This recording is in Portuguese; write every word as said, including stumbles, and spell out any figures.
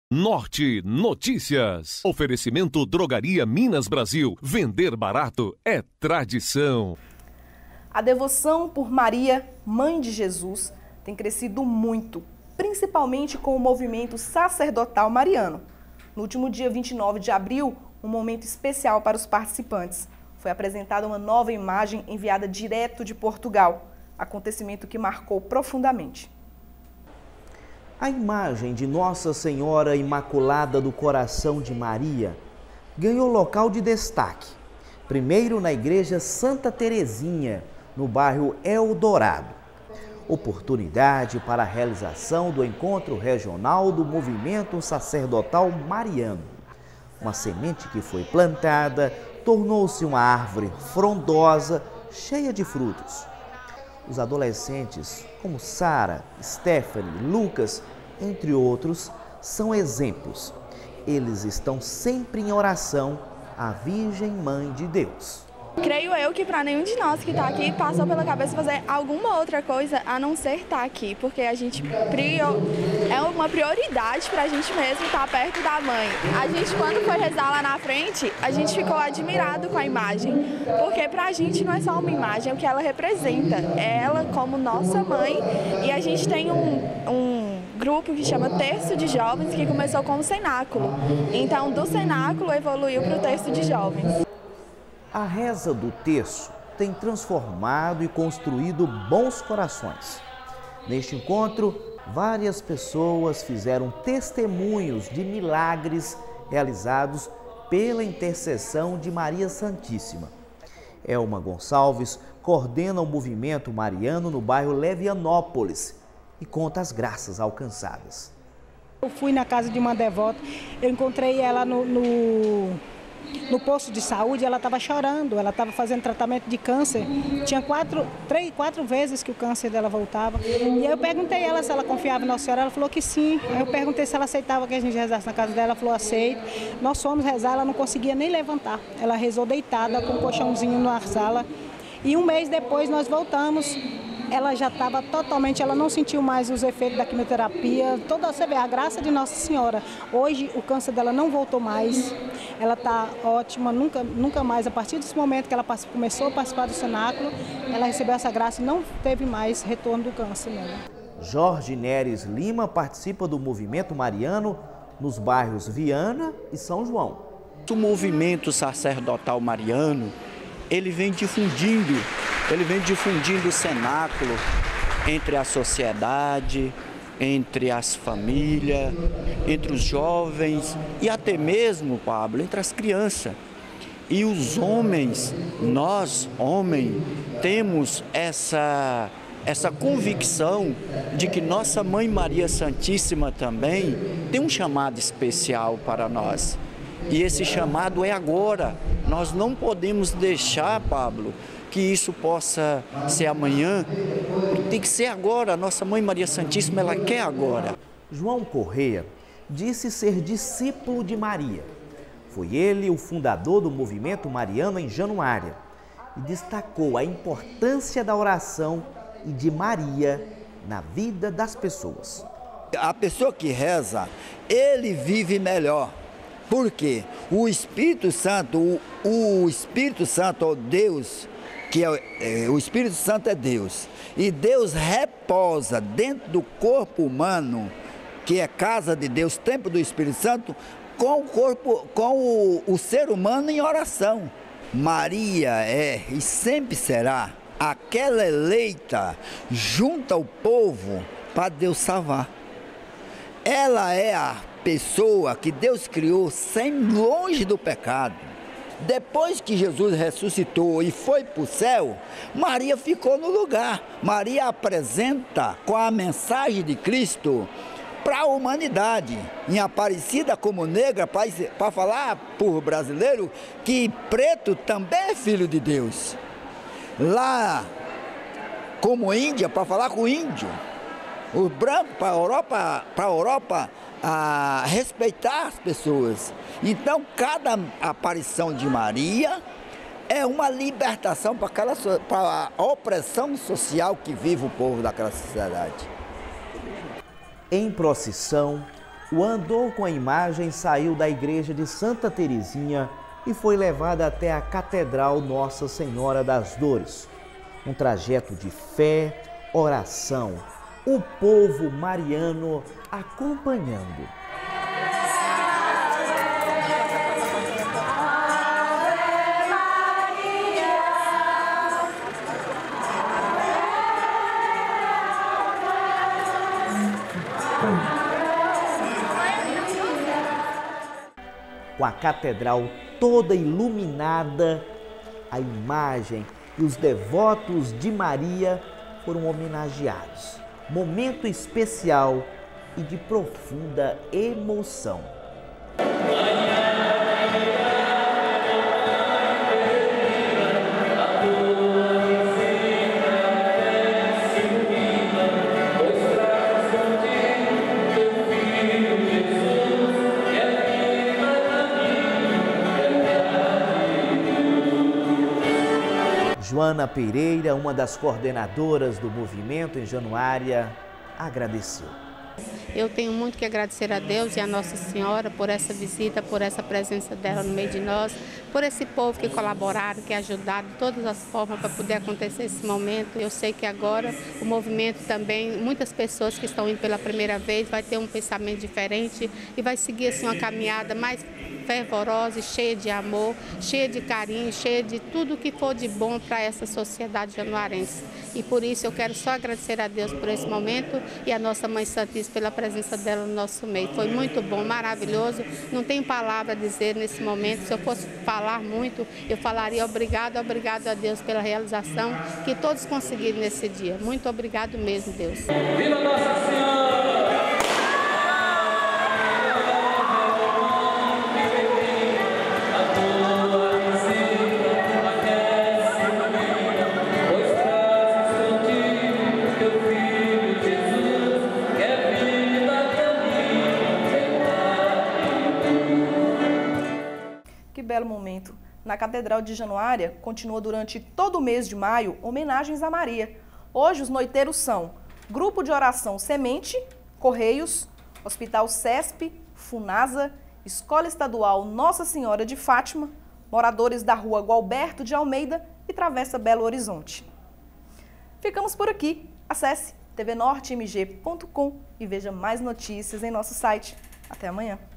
Norte Notícias. Oferecimento Drogaria Minas Brasil. Vender barato é tradição. A devoção por Maria, Mãe de Jesus, tem crescido muito, principalmente com o movimento sacerdotal mariano. No último dia vinte e nove de abril, um momento especial para os participantes. Foi apresentada uma nova imagem enviada direto de Portugal, acontecimento que marcou profundamente. A imagem de Nossa Senhora Imaculada do Coração de Maria ganhou local de destaque, primeiro na Igreja Santa Terezinha, no bairro Eldorado. Oportunidade para a realização do encontro regional do movimento sacerdotal mariano. Uma semente que foi plantada tornou-se uma árvore frondosa, cheia de frutos. Os adolescentes, como Sara, Stephanie, Lucas, entre outros, são exemplos. Eles estão sempre em oração à Virgem Mãe de Deus. Creio eu que para nenhum de nós que está aqui passou pela cabeça fazer alguma outra coisa a não ser estar aqui, porque a gente prior... é uma prioridade para a gente mesmo estar perto da mãe. A gente, quando foi rezar lá na frente, a gente ficou admirado com a imagem, porque para a gente não é só uma imagem, é o que ela representa, é ela como nossa mãe, e a gente tem um, um grupo que chama Terço de Jovens, que começou com o cenáculo. Então, do cenáculo evoluiu para o Terço de Jovens. A reza do terço tem transformado e construído bons corações. Neste encontro, várias pessoas fizeram testemunhos de milagres realizados pela intercessão de Maria Santíssima. Elma Gonçalves coordena o movimento mariano no bairro Levianópolis e conta as graças alcançadas. Eu fui na casa de uma devota, eu encontrei ela no... no... No posto de saúde, ela estava chorando, ela estava fazendo tratamento de câncer. Tinha quatro, três, quatro vezes que o câncer dela voltava. E aí eu perguntei a ela se ela confiava em Nossa Senhora, ela falou que sim. Aí eu perguntei se ela aceitava que a gente rezasse na casa dela, ela falou aceito. Nós fomos rezar, ela não conseguia nem levantar. Ela rezou deitada com um colchãozinho na sala. E um mês depois nós voltamos. Ela já estava totalmente, ela não sentiu mais os efeitos da quimioterapia. Toda, você vê, a graça de Nossa Senhora. Hoje o câncer dela não voltou mais, ela está ótima, nunca, nunca mais. A partir desse momento que ela começou a participar do cenáculo, ela recebeu essa graça e não teve mais retorno do câncer nela. Jorge Neres Lima participa do movimento mariano nos bairros Viana e São João. O movimento sacerdotal mariano, ele vem difundindo Ele vem difundindo o cenáculo entre a sociedade, entre as famílias, entre os jovens e até mesmo, Pablo, entre as crianças. E os homens, nós, homens, temos essa, essa convicção de que nossa Mãe Maria Santíssima também tem um chamado especial para nós. E esse chamado é agora. Nós não podemos deixar, Pablo, que isso possa ser amanhã, tem que ser agora. Nossa Mãe Maria Santíssima, ela quer agora. João Correia disse ser discípulo de Maria. Foi ele o fundador do movimento mariano em Januária e destacou a importância da oração e de Maria na vida das pessoas. A pessoa que reza, ele vive melhor. Por quê? O Espírito Santo, o, o Espírito Santo, ó Deus, que é, é, o Espírito Santo é Deus, e Deus reposa dentro do corpo humano, que é casa de Deus, templo do Espírito Santo, com o corpo, com o, o ser humano em oração. Maria é e sempre será aquela eleita junto ao povo para Deus salvar. Ela é a pessoa que Deus criou sem longe do pecado. Depois que Jesus ressuscitou e foi para o céu, Maria ficou no lugar. Maria apresenta com a mensagem de Cristo para a humanidade, em Aparecida como negra, para falar para o brasileiro que preto também é filho de Deus. Lá como Índia, para falar com o índio. O branco para a Europa, para a Europa a respeitar as pessoas. Então, cada aparição de Maria é uma libertação para, aquela, para a opressão social que vive o povo daquela sociedade. Em procissão, o andor com a imagem saiu da igreja de Santa Terezinha e foi levada até a Catedral Nossa Senhora das Dores. Um trajeto de fé, oração, o povo mariano acompanhando. Com a catedral toda iluminada, a imagem e os devotos de Maria foram homenageados. Momento especial e de profunda emoção. Joana Pereira, uma das coordenadoras do movimento em Januária, agradeceu. Eu tenho muito que agradecer a Deus e a Nossa Senhora por essa visita, por essa presença dela no meio de nós, por esse povo que colaboraram, que ajudaram de todas as formas para poder acontecer esse momento. Eu sei que agora o movimento também, muitas pessoas que estão indo pela primeira vez, vai ter um pensamento diferente e vai seguir assim uma caminhada mais fervorosa, cheia de amor, cheia de carinho, cheia de tudo que for de bom para essa sociedade januarense. E por isso eu quero só agradecer a Deus por esse momento e a nossa Mãe Santíssima pela presença dela no nosso meio. Foi muito bom, maravilhoso. Não tenho palavra a dizer nesse momento. Se eu fosse falar muito, eu falaria obrigado, obrigado a Deus pela realização que todos conseguiram nesse dia. Muito obrigado mesmo, Deus. Viva Nossa Senhora! Que belo momento! Na Catedral de Januária, continua durante todo o mês de maio homenagens a Maria. Hoje os noiteiros são Grupo de Oração Semente, Correios, Hospital CESP, Funasa, Escola Estadual Nossa Senhora de Fátima, moradores da Rua Gualberto de Almeida e Travessa Belo Horizonte. Ficamos por aqui. Acesse t v norte m g ponto com e veja mais notícias em nosso site. Até amanhã.